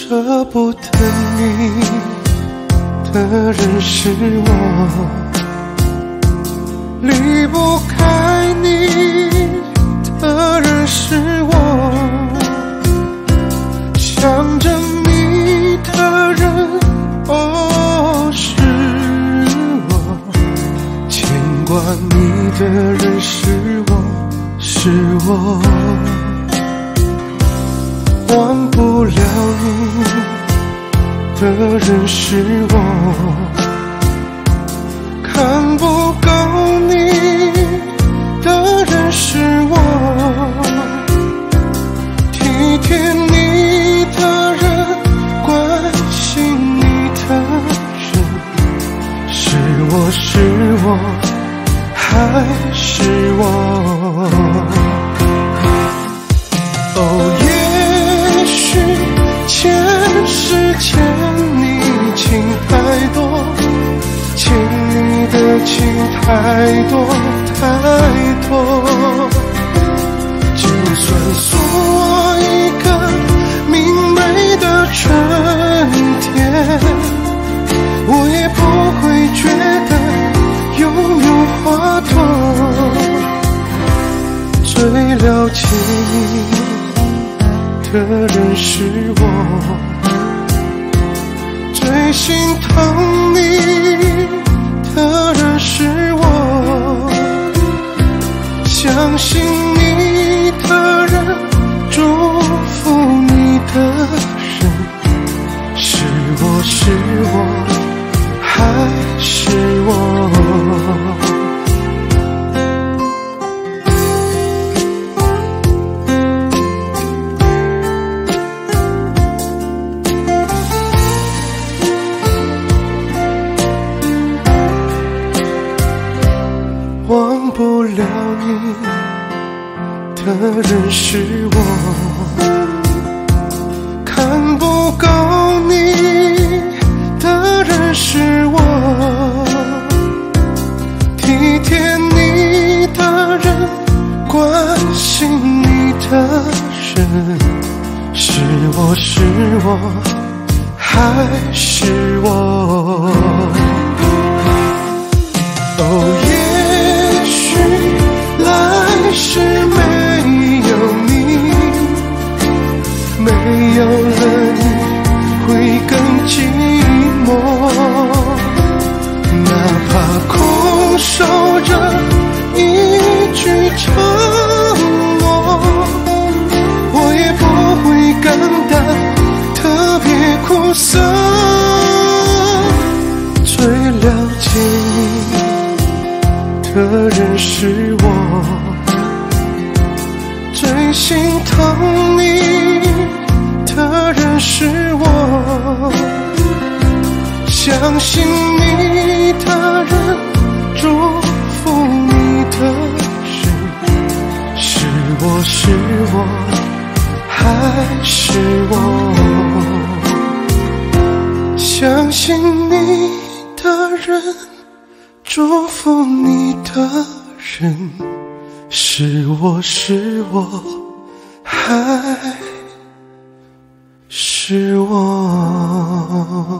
舍不得你的人是我，离不开你的人是我，想着你的人哦是我，牵挂你的人是我，是我，忘不了你的人是我，看不够你的人是我，体贴你的人，关心你的人，是我是我还是我？哦，也许前世欠你情太多，欠你的情太多太多，就算送我一个明媚的春天，我也不会觉得拥有花朵。最了解你的人是我，最心疼你的人是我，相信你的人，祝福你的人，是我是我还是我？忘不了你的人是我，看不够你的人是我，体贴你的人，关心你的人，是我是我还是我？哦，也许来世没有你，没有了你会更寂寞，哪怕空守着一句承诺，我也不会感到特别苦涩。最了解你的人是我，最心疼你的人是我，相信你的人，祝福你的人，是我是我还是我？相信你的人，祝福你的人，是我是我还是我？